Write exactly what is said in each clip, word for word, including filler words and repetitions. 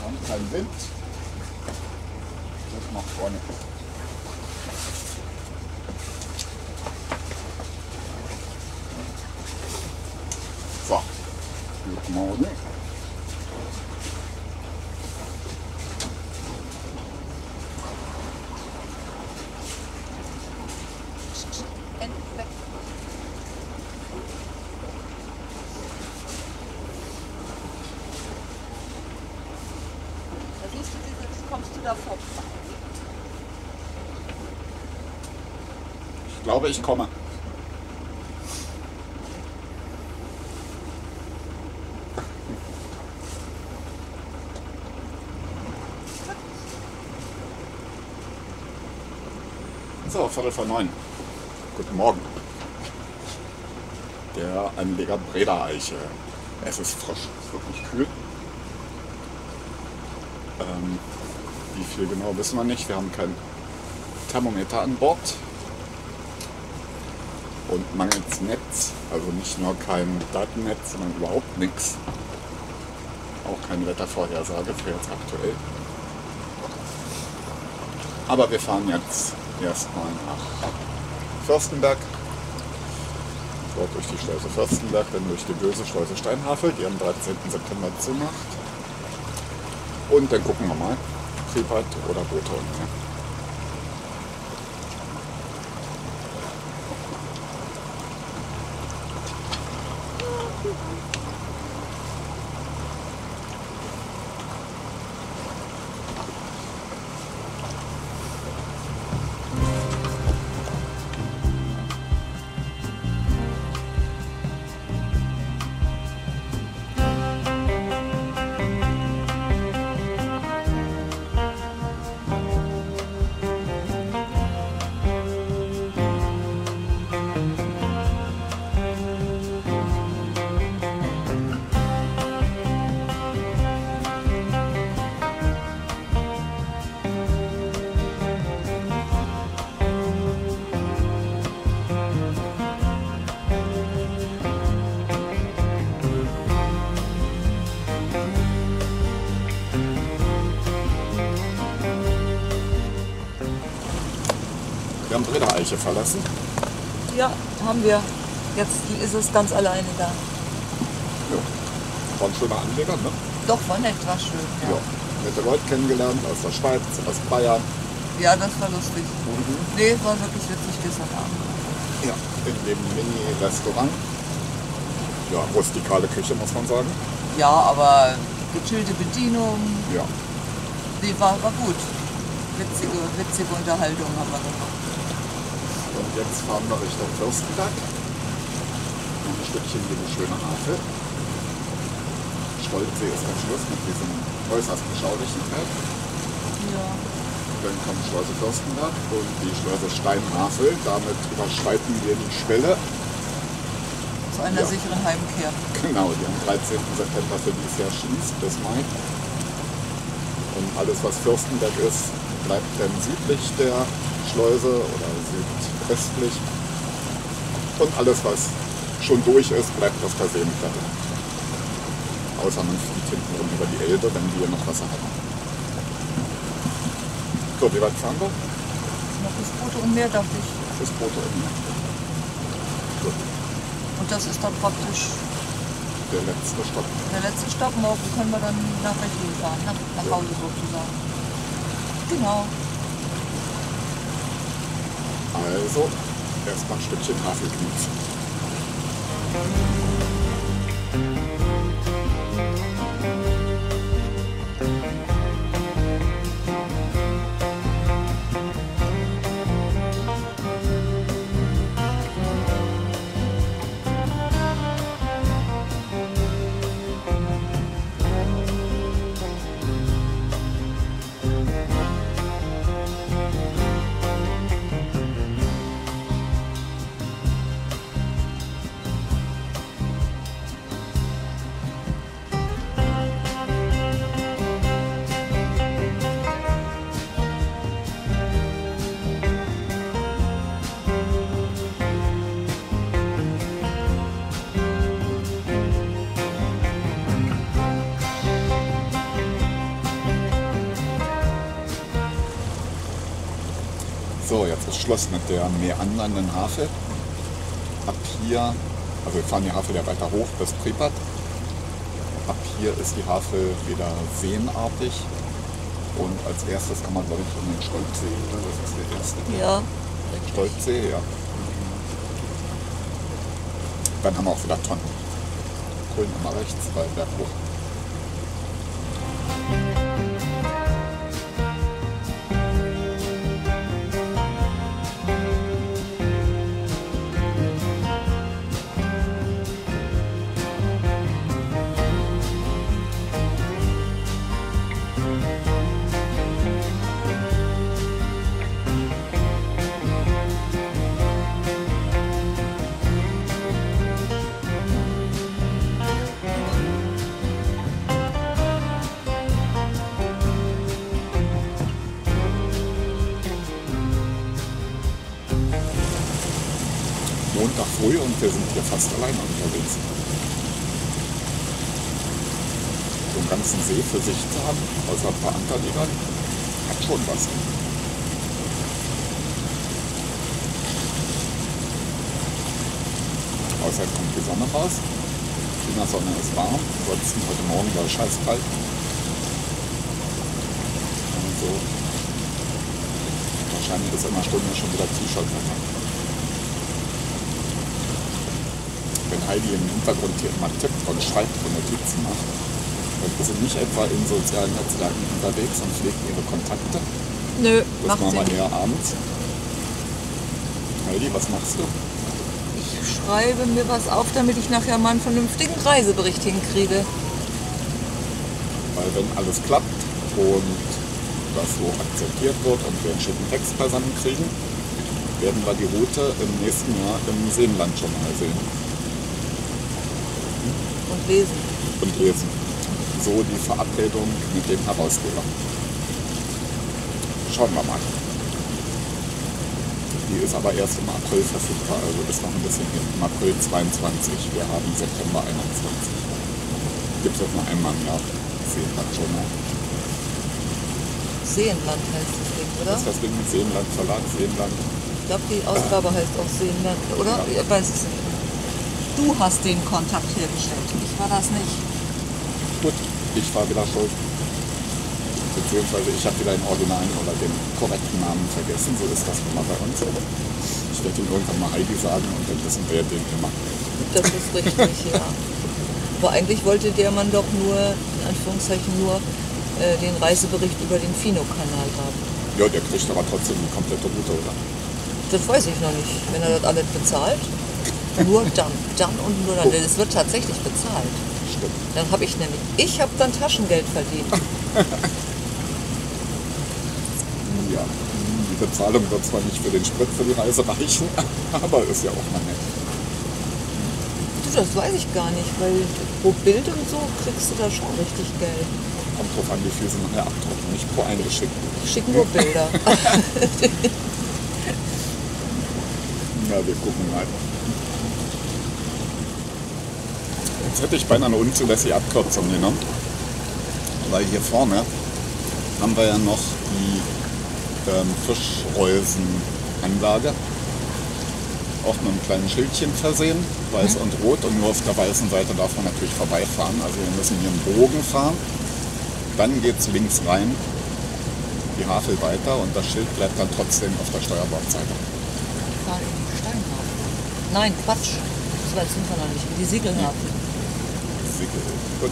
haben keinen Wind. Das macht gar nichts. So, guten Morgen. Ich glaube, ich komme. So, Viertel vor neun. Guten Morgen. Der Anleger Breda Eiche. Es ist frisch, es ist wirklich kühl. Ähm, wie viel genau wissen wir nicht. Wir haben kein Thermometer an Bord. Und mangels Netz, also nicht nur kein Datennetz, sondern überhaupt nichts. Auch keine Wettervorhersage für jetzt aktuell. Aber wir fahren jetzt erstmal nach Fürstenberg. Dort durch die Schleuse Fürstenberg, dann durch die böse Schleuse Steinhavel, die am dreizehnten September zumacht. Und dann gucken wir mal, Privat oder Boote und mehr. Wir haben Breda Eiche verlassen. Ja, haben wir. Jetzt ist es ganz alleine da. Ja. War ein schöner Anleger, ne? Doch, war nett, war schön. Ja, Ja. Nette Leute kennengelernt aus der Schweiz, aus Bayern. ja das war lustig. Mhm. Nee, war wirklich witzig gestern Abend. Ja. In dem Mini-Restaurant. Ja, rustikale Küche, muss man sagen. Ja, aber gechillte Bedienung, Ja. die war, war gut. Witzige, witzige Unterhaltung haben wir gemacht. Und jetzt fahren wir Richtung Fürstenberg. Noch ein Stückchen in die schöne Havel. Stolzsee ist der Schluss mit diesem äußerst beschaulichen Feld. Ja. Dann kommt Schleuse Fürstenberg und die Schleuse Steinhavel. Damit überschreiten wir die Schwelle. Zu einer Ja. sicheren Heimkehr. Genau, die am dreizehnten September für dieses Jahr schließt bis Mai. Und alles, was Fürstenberg ist, bleibt dann südlich der Schleuse oder südöstlich. Und alles, was schon durch ist, bleibt auf der Seenplatte. Außer man fliegt hinten rum über die Elbe, wenn wir noch Wasser haben. So, wie weit fahren wir? Noch das Boot um Meer, dachte ich. Das Boot irgendwie. Gut, Und das ist dann praktisch der letzte Stopp. der letzte Stopp. Morgen können wir dann nach Rechlin fahren, nach, nach Hause sozusagen. Genau. Also, erstmal ein Stückchen Havelknus. So, jetzt ist Schluss mit der meandernden Havel. Ab hier, also wir fahren die Havel ja weiter hoch bis Pripyat. Ab hier ist die Havel wieder seenartig. Und als erstes kann man, glaube ich, in den Stolpsee, oder? Das ist der erste. Ja. Stolpsee, ja. Dann haben wir auch wieder Tonnen. Grün immer rechts, weil Berg hoch. Montag früh und wir sind hier fast alleine unterwegs. So einen ganzen See für sich zu haben, außer ein paar Ankerliegern, hat schon was. Außerdem kommt die Sonne raus. Die Sonne ist warm, ansonsten heute Morgen war es scheiß kalt. Also, wahrscheinlich ist in einer Stunde schon wieder T-Shirt verpackt. Wenn Heidi im Hintergrund hier immer tippt und schreibt und Notizen macht, dann ist sie nicht etwa in sozialen Netzwerken unterwegs und pflegt ihre Kontakte. Nö, das macht machen sie wir eher abends. Heidi, was machst du? Ich schreibe mir was auf, damit ich nachher mal einen vernünftigen Reisebericht hinkriege. Weil wenn alles klappt und das so akzeptiert wird und wir einen schicken Text beisammen kriegen, werden wir die Route im nächsten Jahr im Seenland schon mal sehen. Und lesen. Und lesen. So die Verabredung mit dem Herausgeber. Schauen wir mal. Die ist aber erst im April verfügbar, also ist noch ein bisschen hin. Im April zweiundzwanzig. Wir haben September einundzwanzig. Gibt es jetzt nur einmal im Jahr. Seenland schon mal. Seenland heißt das Ding, oder? Das ist das Ding mit Seenland Verlag, Seenland. Ich glaube, die Ausgabe heißt auch Seenland, oder? Ja. Ich weiß es nicht. Du hast den Kontakt hergestellt. Ich war das nicht. Gut, ich war wieder schuld. Beziehungsweise ich habe wieder den Originalen oder den korrekten Namen vergessen. So ist das immer bei uns. Ich werde ihm irgendwann mal Heidi sagen und dann wissen wir den immer. Das ist richtig, ja. Aber eigentlich wollte der Mann doch nur, in Anführungszeichen, nur äh, den Reisebericht über den Fino-Kanal haben. Ja, der kriegt aber trotzdem die komplette Route, oder? Das weiß ich noch nicht. Wenn er das alles bezahlt, nur dann, dann und nur dann. Das wird tatsächlich bezahlt. Stimmt. Dann habe ich nämlich, ich habe dann Taschengeld verdient. Ja, die Bezahlung wird zwar nicht für den Sprit für die Reise reichen, aber ist ja auch mal nett. Du, das weiß ich gar nicht, weil pro Bild und so kriegst du da schon richtig Geld. Kommt drauf an, wie viel sie nachher abdrucken, nicht pro eingeschickt. Ich schicke nur Bilder. Ja, wir gucken mal. Jetzt hätte ich beinahe eine unzulässige Abkürzung genommen, weil hier vorne haben wir ja noch die ähm, Fischreusenanlage, auch mit einem kleinen Schildchen versehen, weiß und rot, und nur auf der weißen Seite darf man natürlich vorbeifahren, also wir müssen hier einen Bogen fahren, dann geht es links rein, die Havel weiter und das Schild bleibt dann trotzdem auf der Steuerbordseite. Fahr in die Steinhafen. Nein, Quatsch. So weit sind wir noch nicht. In die Siegelhafen. Siegel. Gut.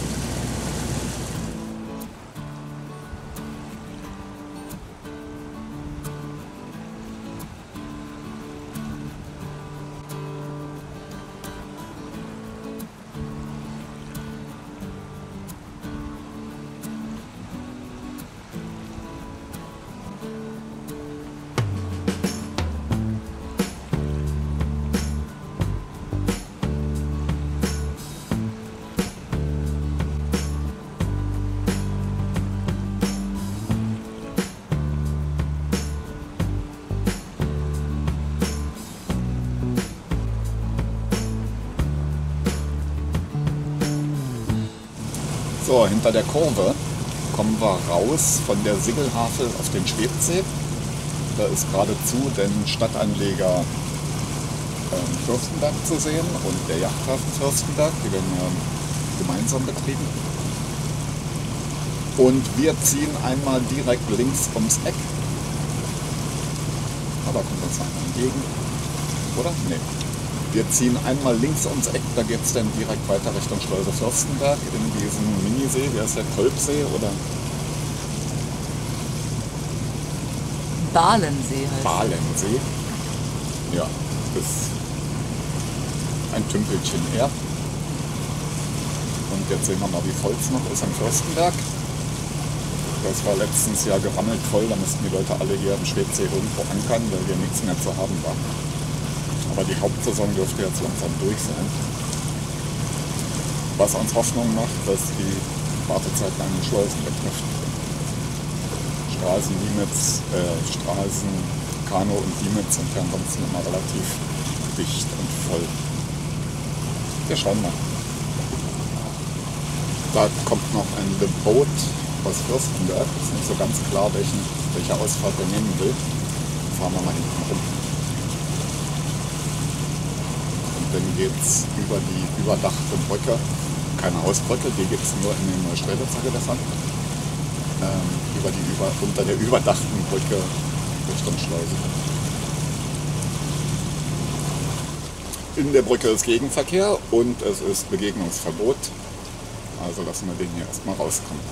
So, hinter der Kurve kommen wir raus von der Siggelhavel auf den Schwebsee. Da ist geradezu den Stadtanleger ähm, Fürstenberg zu sehen und der Yachthafen Fürstenberg, die werden ja gemeinsam betrieben. Und wir ziehen einmal direkt links ums Eck. Aber kommt uns einer entgegen. Oder? Nee. Wir ziehen einmal links ums Eck, da geht es dann direkt weiter Richtung Schleuse Fürstenberg in diesen Minisee. Wie heißt der? Kolbsee oder? Balensee heißt Balensee. Ja, ist ein Tümpelchen eher. Und jetzt sehen wir mal, wie voll es noch ist am Fürstenberg. Das war letztens Jahr gerammelt voll, da mussten die Leute alle hier im Schwebsee irgendwo ankern, weil hier nichts mehr zu haben war. Aber die Hauptsaison dürfte jetzt langsam durch sein. Was uns Hoffnung macht, dass die Wartezeit an den Schleusen betrifft. Straßen, Liemitz, äh, Straßen, Kano und Liemitz sind ja ansonsten immer relativ dicht und voll. Wir schauen mal. Da kommt noch ein The Boat aus Fürstenberg. Ist nicht so ganz klar, welchen, welche Ausfahrt er nehmen will. Fahren wir mal hinten rum. Und dann geht es über die überdachte Brücke, keine Hausbrücke, die gibt es nur in den Neustrelitzer Gewässern, ähm, über die über, unter der überdachten Brücke Richtung Schleuse. In der Brücke ist Gegenverkehr und es ist Begegnungsverbot. Also lassen wir den hier erstmal rauskommen.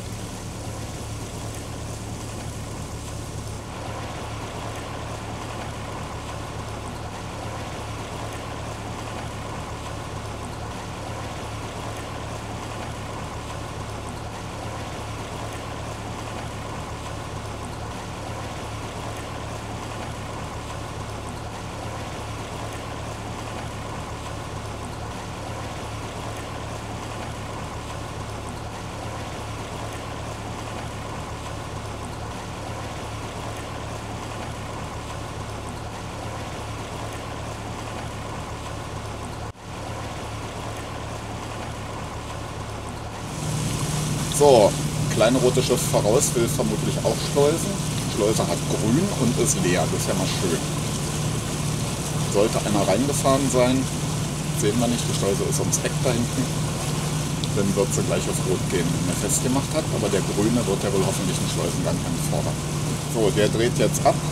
So, kleine rote Schrift voraus, will vermutlich auch Schleusen. Schleuse hat grün und ist leer, das ist ja mal schön. Sollte einer reingefahren sein, sehen wir nicht, die Schleuse ist ums Eck da hinten. Dann wird sie gleich auf Rot gehen, wenn er festgemacht hat, aber der Grüne wird ja wohl hoffentlich einen Schleusengang anfordern. So, der dreht jetzt ab.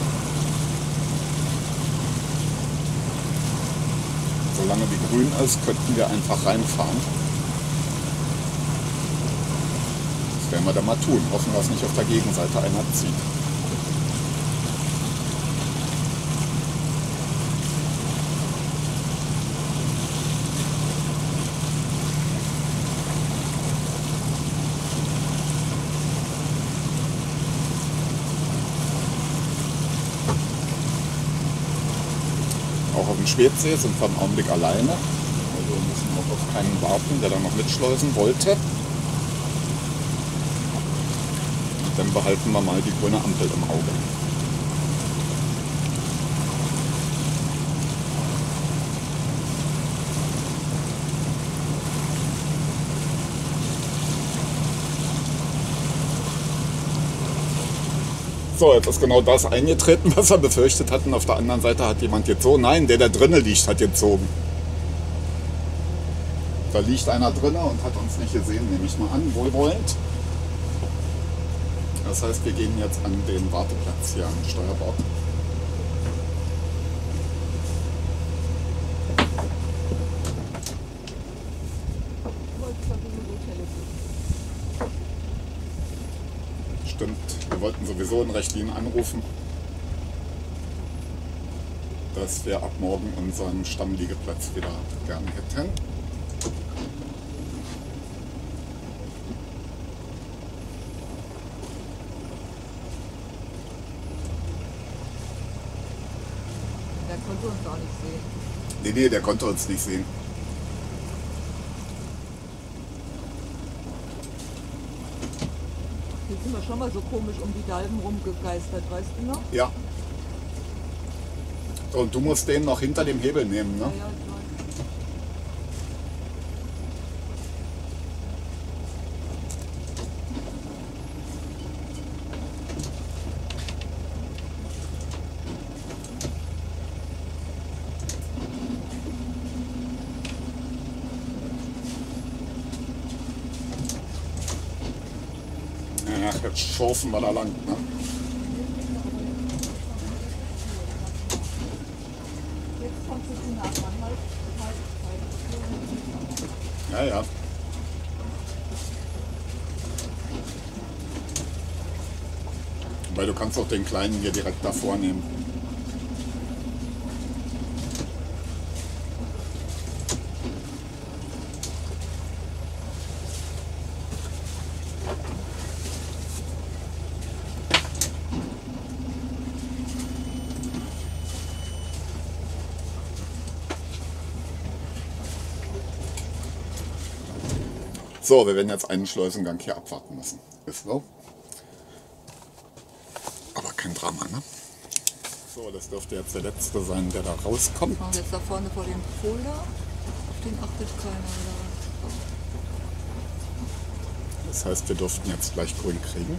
Solange die grün ist, könnten wir einfach reinfahren. Das werden wir dann mal tun. Hoffen, dass nicht auf der Gegenseite einer zieht. Auch auf dem Schwebsee sind wir im Augenblick alleine. Also wir müssen auch auf keinen warten, der da noch mitschleusen wollte. Dann behalten wir mal die grüne Ampel im Auge. So, jetzt ist genau das eingetreten, was wir befürchtet hatten. Auf der anderen Seite hat jemand gezogen. Nein, der, der drinnen liegt, hat gezogen. Da liegt einer drinnen und hat uns nicht gesehen, nehme ich mal an, wohlwollend. Das heißt, wir gehen jetzt an den Warteplatz hier am Steuerbord. Stimmt, wir wollten sowieso in Rechtlin anrufen, dass wir ab morgen unseren Stammliegeplatz wieder gerne hätten. Der konnte uns auch nicht sehen. Nee, nee, der konnte uns nicht sehen. Jetzt sind wir schon mal so komisch um die Dalben rumgegeistert, weißt du noch? Ja. Und du musst den noch hinter dem Hebel nehmen, ne? Ja, ja, ich weiß. Ja, jetzt schurfen wir da lang. Ne? Ja, ja. Weil du kannst auch den kleinen hier direkt davor nehmen. So, wir werden jetzt einen Schleusengang hier abwarten müssen. Ist so. Aber kein Drama, ne? So, das dürfte jetzt der letzte sein, der da rauskommt. Und jetzt da vorne vor dem Folder, auf den achtet keiner. Oder? Das heißt, wir dürften jetzt gleich grün kriegen.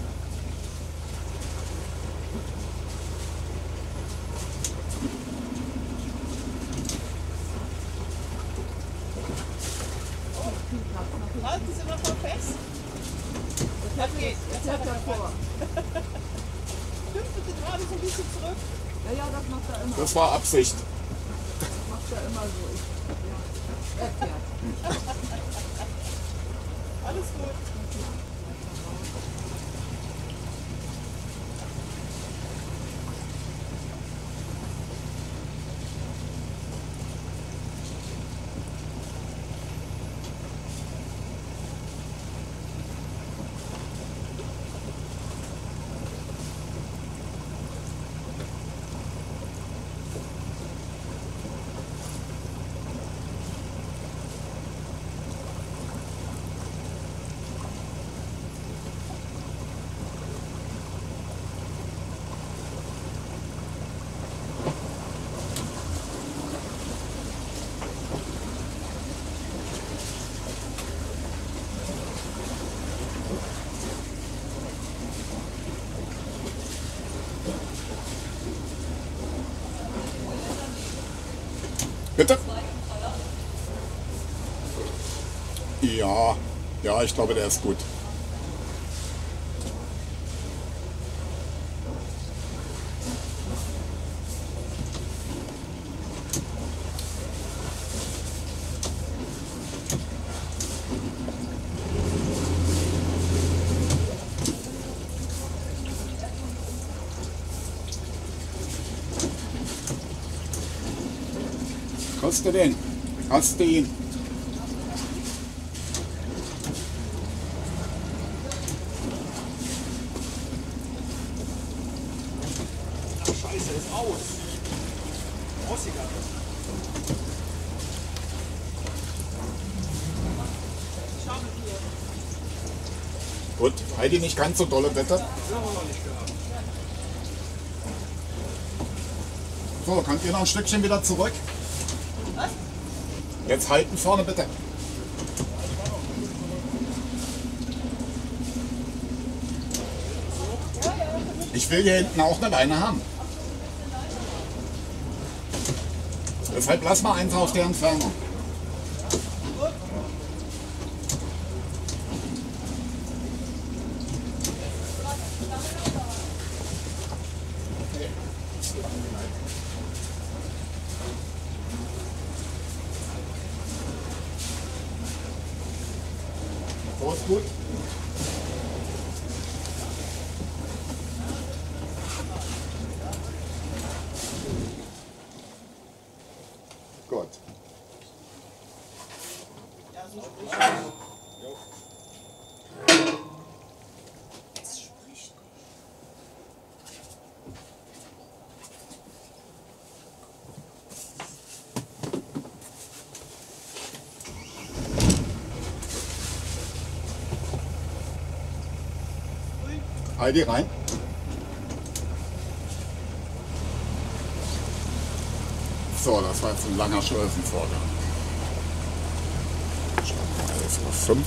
Halten Sie noch mal fest. Das geht. Jetzt hat er vor. Stimmt bitte gerade so ein bisschen zurück. Ja, ja, das macht er immer. Das war Absicht. Das macht er immer so. Ich, ja. Erklärt. Alles gut. Bitte? Ja, ja, ich glaube, der ist gut. Hast du den? Hast du ihn? Ach Scheiße, ist aus. Aussiger. Schade hier. Gut, Heidi nicht ganz so dolle, bitte. Das haben wir noch nicht gehabt. So, könnt ihr noch ein Stückchen wieder zurück? Was? Jetzt halten vorne, bitte. Ich will hier hinten auch eine Leine haben. Deshalb lass mal eins auf der Entfernung. So ist gut. Gut. Ja, so spricht es. Spricht Heidi rein. So, das war jetzt ein langer Schleusenvorgang. elf Uhr fünf.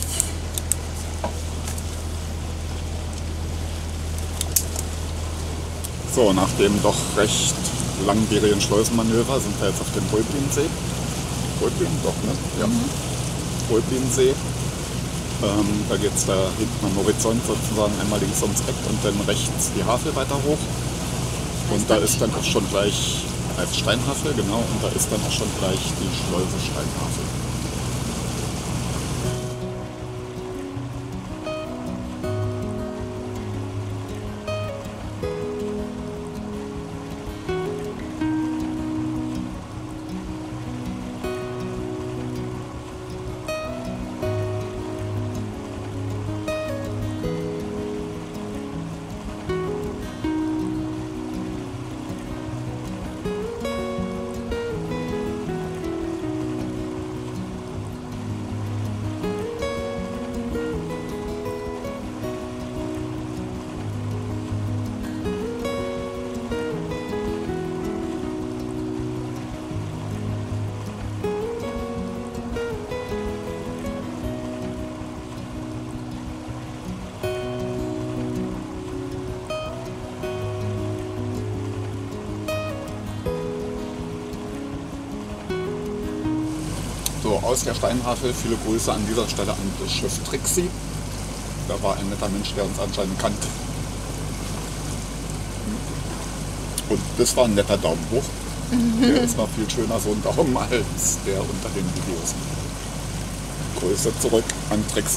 So, nach dem doch recht langwierigen Schleusenmanöver sind wir jetzt auf dem Röblinsee. Röblin, doch, ne? Ja. Mhm. Röblinsee. Ähm, da geht es da hinten am Horizont sozusagen einmal links ums Eck und dann rechts die Havel weiter hoch. Und da ist dann auch schon gleich, als Steinhavel, genau, und da ist dann auch schon gleich die Schleuse Steinhavel. So, aus der Steinhavel viele Grüße an dieser Stelle an das Schiff Trixie. Da war ein netter Mensch, der uns anscheinend kannte. Und das war ein netter Daumen hoch. Der ist noch viel schöner, so ein Daumen, als der unter den Videos. Grüße zurück an Trixie.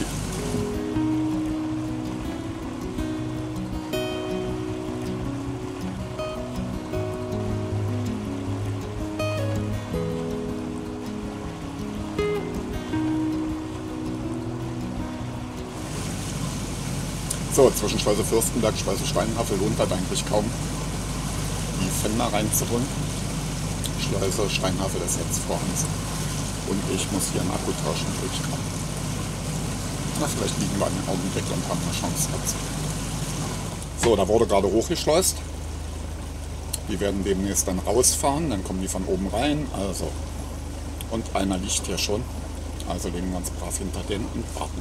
So, zwischen Schleuse Fürstenberg und Schleuse Steinhavel lohnt das eigentlich kaum, die Fender reinzuholen. Schleuse Steinhavel ist jetzt vor uns. Und ich muss hier einen Akku tauschen durch. Na, vielleicht liegen wir einen Augenblick und haben eine Chance dazu. So, da wurde gerade hochgeschleust. Die werden demnächst dann rausfahren, dann kommen die von oben rein. Also, und einer liegt hier schon. Also legen wir uns brav hinter den und warten.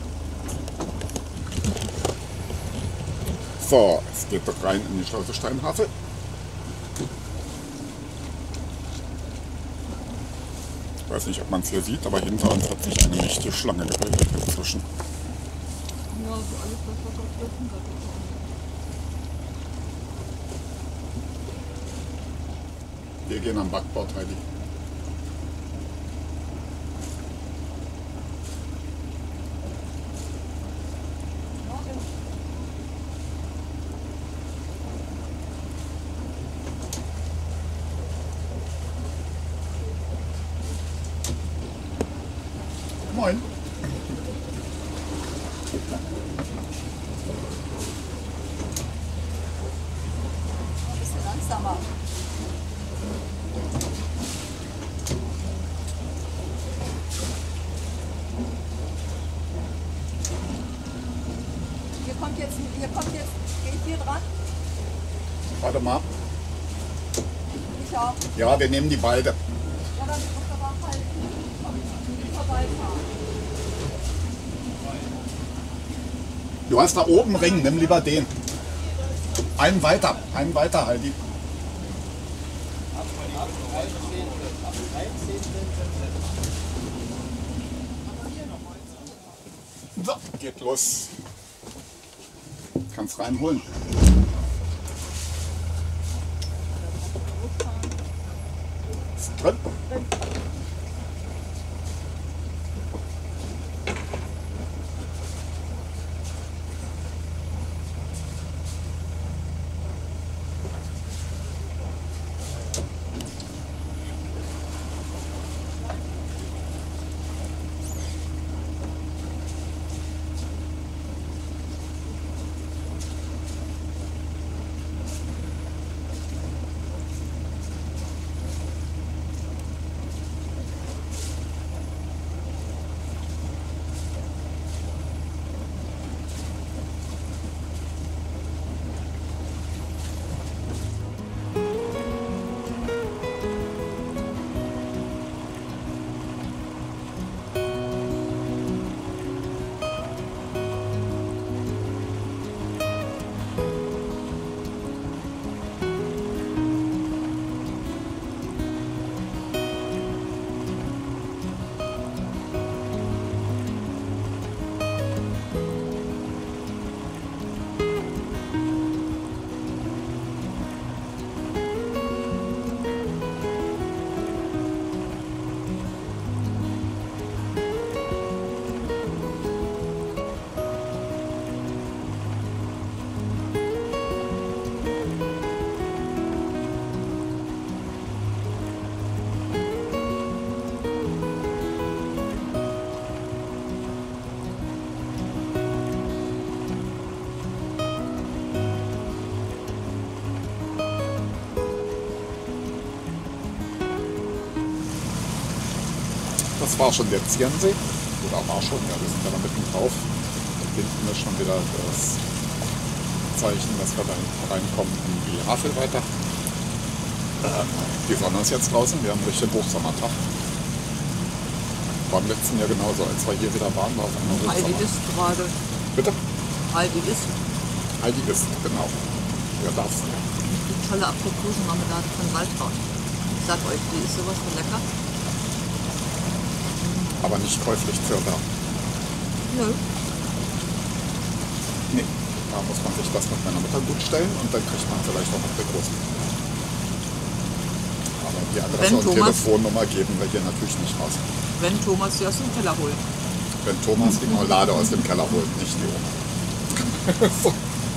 So, es geht rein in die Schleuse Steinhavel. Ich weiß nicht, ob man es hier sieht, aber hinter uns hat sich eine mächtige Schlange gebildet inzwischen. Ja, so alles, was auf der Seite ist. Wir gehen am Backbord, Heidi. Moin. Ein bisschen langsamer. Hier kommt jetzt, hier kommt jetzt, gehe ich hier dran? Warte mal. Ich auch. Ja, wir nehmen die beide. Ja, dann muss aber halt vorbeifahren. Du hast da oben Ring, nimm lieber den. Einen weiter, einen weiter, Heidi. So, geht los. Kannst reinholen. Ist drin. das war schon der Zierensee. Oder war schon, ja, wir sind da mitten drauf. Und hinten ist schon wieder das Zeichen, dass wir da reinkommen in die Havel weiter. Äh, die Sonne ist jetzt draußen, wir haben einen richtigen Hochsommertag. War im letzten Jahr genauso, als wir hier wieder waren, war es einmal Heidi Hochsommer. ist gerade. Bitte? Heidi ist. Heidi ist, genau. Ja, darfst du. Die tolle Aprikosenmarmelade von Waldhaus. Ich sag euch, die ist sowas von lecker. Aber nicht käuflich zu erwerben. Nö. Nee, da muss man sich das mit meiner Mutter gut stellen und dann kriegt man vielleicht auch Aprikosen. Aber die Adresse Wenn und Thomas- Telefonnummer geben wir hier natürlich nicht raus. Wenn Thomas sie aus dem Keller holt. Wenn Thomas die Marmelade aus dem Keller holt, nicht die Oma. So.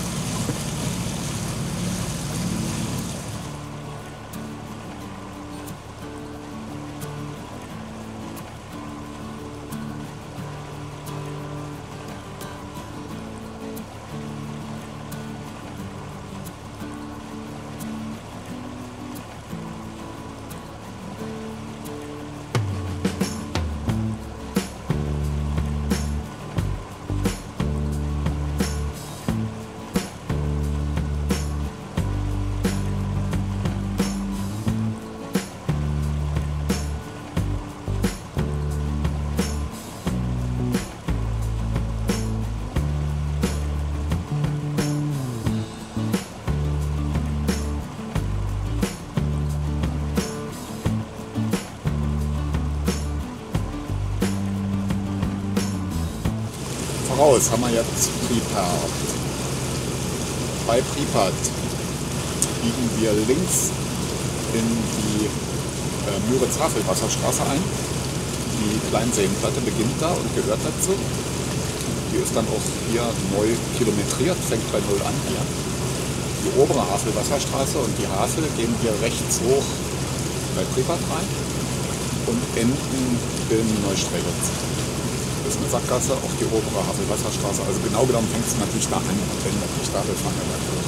Voraus haben wir jetzt Pripyat. Bei Pripyat biegen wir links in die äh, Müritz-Havel-Wasserstraße ein. Die Kleinseenplatte beginnt da und gehört dazu. Die ist dann auch hier neu kilometriert, fängt bei Null an hier. Die obere Havel-Wasserstraße und die Havel gehen hier rechts hoch bei Pripyat rein und enden in Neustrelitz. Das ist eine Sackgasse auf die obere Havel-Wasserstraße. Also genau genommen fängt es natürlich da an und endet nicht da, wir fahren ja gleich durch.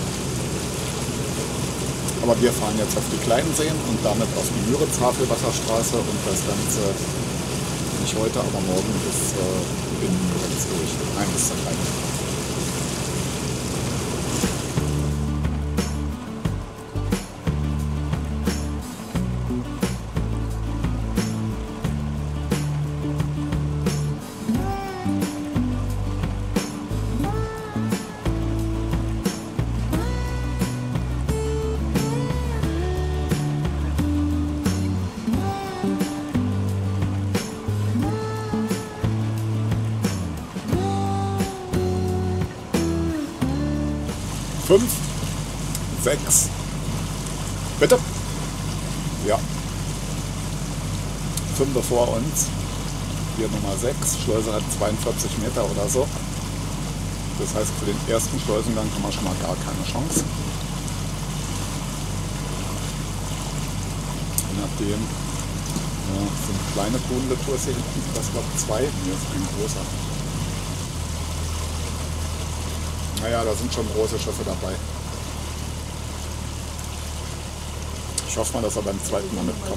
Aber wir fahren jetzt auf die kleinen Seen und damit auf die Müritz-Havel-Wasserstraße und das Ganze nicht heute, aber morgen ist äh, in Müritz durch. Nein, bis zur kleinen. Fünf, sechs, bitte? Ja. Fünf vor uns. Hier Nummer sechs. Schleuse hat zweiundvierzig Meter oder so. Das heißt, für den ersten Schleusengang haben wir schon mal gar keine Chance. Je nachdem, ja, sind kleine Kuhn-Tours hier hinten. Das glaube ich zwei. Hier ist ein großer. Naja, da sind schon große Schiffe dabei. Ich hoffe mal, dass er beim zweiten Mal mitkommt.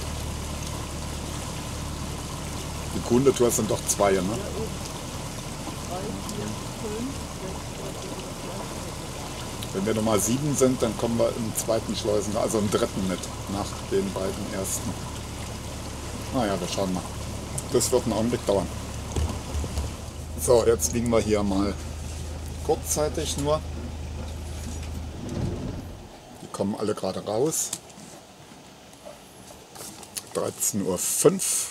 Die Kunde-Tours sind doch zwei, ne? Wenn wir Nummer sieben sind, dann kommen wir im zweiten Schleusen, also im dritten mit, nach den beiden ersten. Naja, wir schauen mal. Das wird einen Augenblick dauern. So, jetzt liegen wir hier mal kurzzeitig nur. Die kommen alle gerade raus. dreizehn Uhr fünf.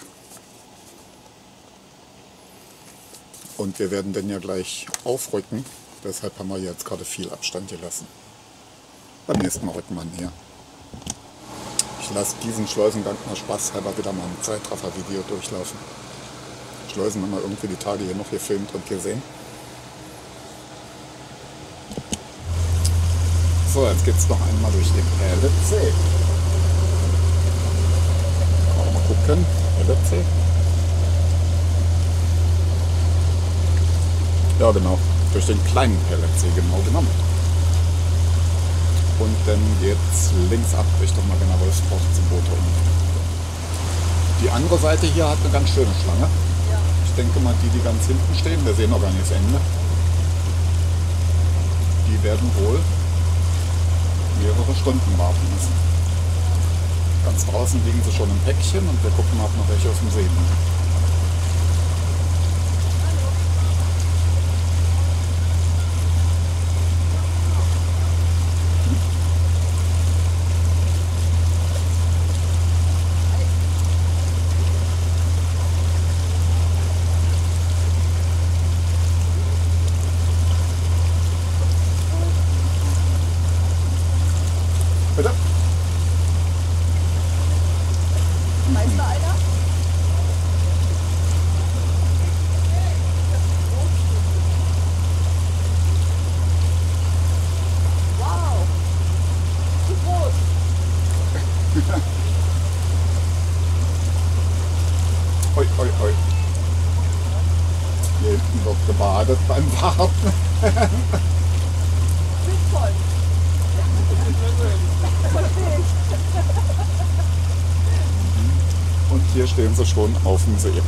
Und wir werden dann ja gleich aufrücken. Deshalb haben wir jetzt gerade viel Abstand gelassen. Beim nächsten Mal rücken wir näher. Ich lasse diesen Schleusengang mal spaßhalber wieder mal ein Zeitraffer-Video durchlaufen. Schleusen haben wir irgendwie die Tage hier noch gefilmt und gesehen. So, jetzt geht es noch einmal durch den Perlitzsee. Mal gucken, Perlitzsee. Ja genau, durch den kleinen Perlitzsee genau genommen. Und dann geht's links ab Richtung Marina Wolfsbruch zum Boot. Die andere Seite hier hat eine ganz schöne Schlange. Ja. Ich denke mal, die, die ganz hinten stehen, wir sehen noch gar nicht das Ende. Die werden wohl mehrere Stunden warten müssen. Ganz draußen liegen sie schon im Päckchen und wir gucken mal, ob noch welche aus dem See liegen. Bitte? Weiß da einer? Wow! Zu groß! Oi, oi, oi. Hier hinten wird gebadet beim Warten. Sinnvoll! Und hier stehen sie schon auf dem See.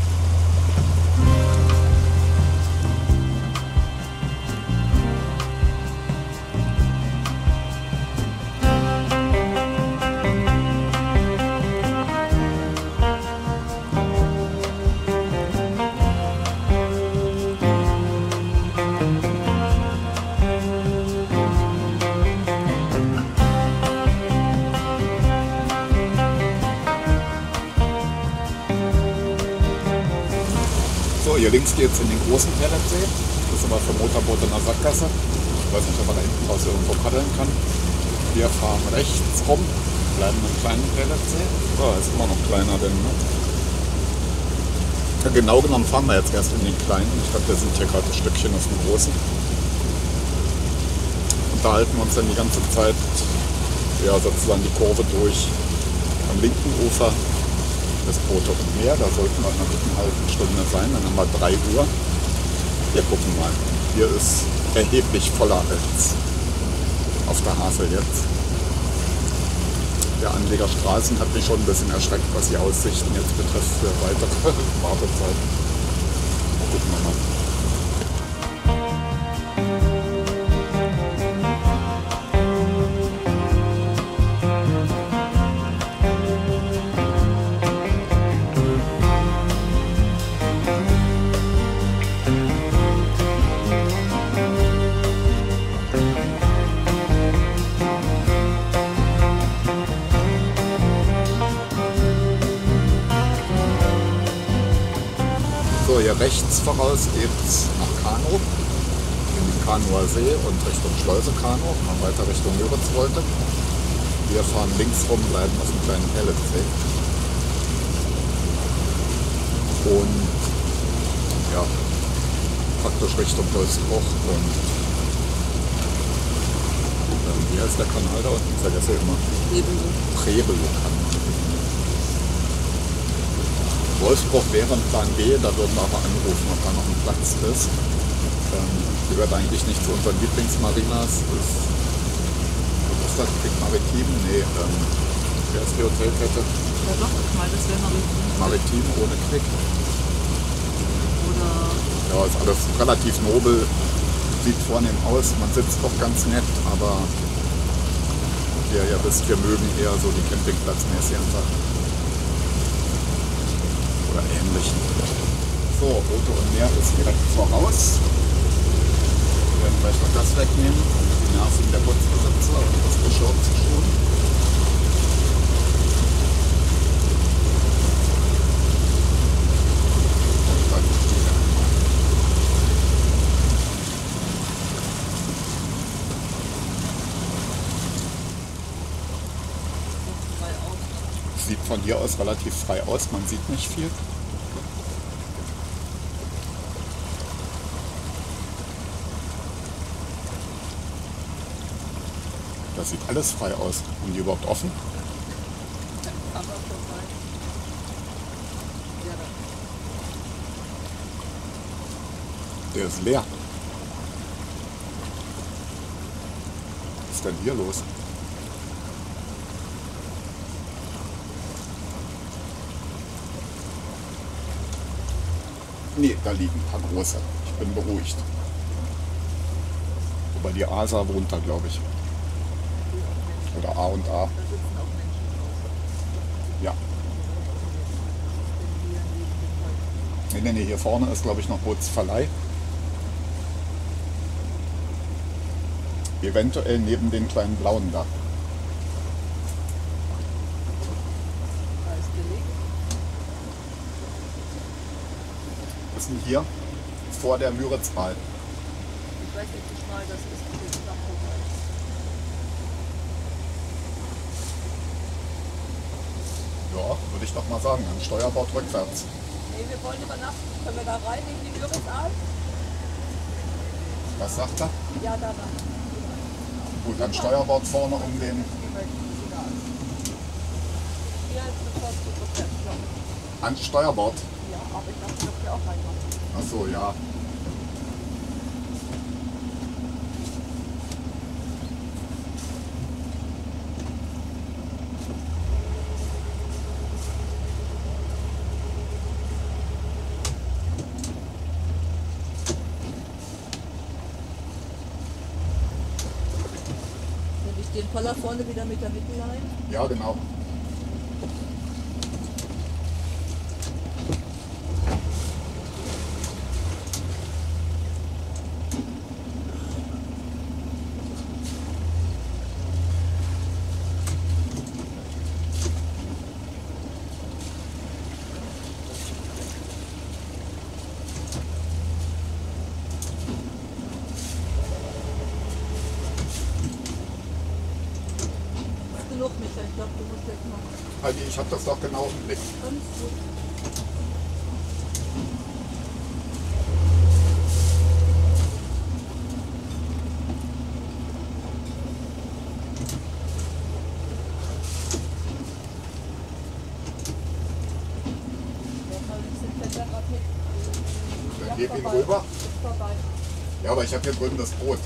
So, hier links geht es in den großen Pelletsee. Das ist aber für Motorboote in der Sackgasse. Ich weiß nicht, ob man da hinten raus irgendwo paddeln kann. Wir fahren rechts rum, bleiben im kleinen Pelletsee. So, ist immer noch kleiner, denn ne? Ja, genau genommen fahren wir jetzt erst in den kleinen. Ich glaube, wir sind hier gerade ein Stückchen auf dem großen. Unterhalten uns dann die ganze Zeit, ja, sozusagen die Kurve durch. Am linken Ufer das Boot und Meer, da sollten wir in einer guten halben Stunde sein, dann haben wir drei Uhr. Wir gucken mal. Hier ist erheblich voller als auf der Havel jetzt. Der Anleger Straßen hat mich schon ein bisschen erschreckt, was die Aussichten jetzt betrifft für weitere Wartezeiten. Gucken wir mal. So, hier rechts voraus geht es nach Kanow, in den Kanower See und Richtung Schleuse Kanow, mal weiter Richtung Müritzwolde. Wir fahren links rum, bleiben auf dem kleinen Pelletsee. Und ja, praktisch Richtung Holzbruch und ähm, wie heißt der Kanal da unten? Ich vergesse immer. Prebelow-Kanal. Wolfsbruch wäre ein Plan B, da würden wir aber anrufen, ob da noch ein Platz ist. Ähm, gehört eigentlich nicht zu unseren Lieblingsmarinas. Ist, was ist das? Quick Maritim? Nee, ähm, wer ist die Hotelkette? Ja doch, ich meine, das wäre Maritim. Maritim ohne Quick. Oder Ja, ist alles relativ nobel, sieht vornehm aus, man sitzt doch ganz nett, aber wie ihr ja wisst, wir mögen eher so die Campingplatzmäßigen Sachen. Oder ähnlichen. So, Auto und Meer ist direkt voraus. Wir werden gleich noch das wegnehmen, um die Nerven der Putzbesitzer und das Geschirr zu schonen. Und dann wieder. frei aus. Sieht von hier aus relativ frei aus, man sieht nicht viel. Das sieht alles frei aus. Haben die überhaupt offen? Aber vorbei. Ja, da. Der ist leer. Was ist denn hier los? Nee, da liegen ein paar große. Ich bin beruhigt. Aber die Asa wohnt da, glaube ich. Oder A und A. Ja. Nee, nee, nee, hier vorne ist, glaube ich, noch Bootsverleih. Eventuell neben den kleinen blauen da. Was ist denn hier? Vor der Müritztal. Ich weiß nicht, wie schmal das ist. mit dem Dachbogen. Ja, würde ich doch mal sagen. An Steuerbord rückwärts. Nee, wir wollen übernachten. Können wir da rein in die Müritztal? Was sagt er? Ja, da rein. Gut, an Steuerbord vorne um den. Hier ist eine fünfzig Prozent, glaube ich. An Steuerbord. Ja, aber ich dachte, dass wir auch reinmachen. Ach so, ja. Nehme ich den Poller vorne wieder mit der Mittellein? Ja, genau. Genug, Michael. Ich glaube, du musst jetzt noch Heidi, ich habe das doch genau im Blick. ganz gut. Dann gib ihn rüber. Vorbei. Ja, aber ich habe hier drüben das Boot.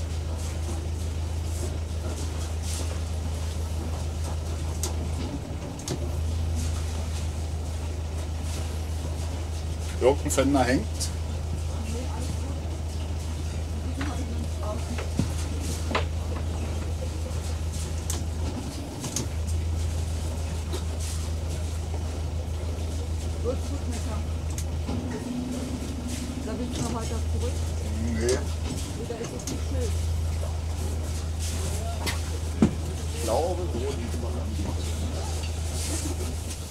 Irgendein Fender hängt. Gut, gut, Michael. Darf ich noch weiter zurück? Nee, Oder ist es zu schön? ich glaube so.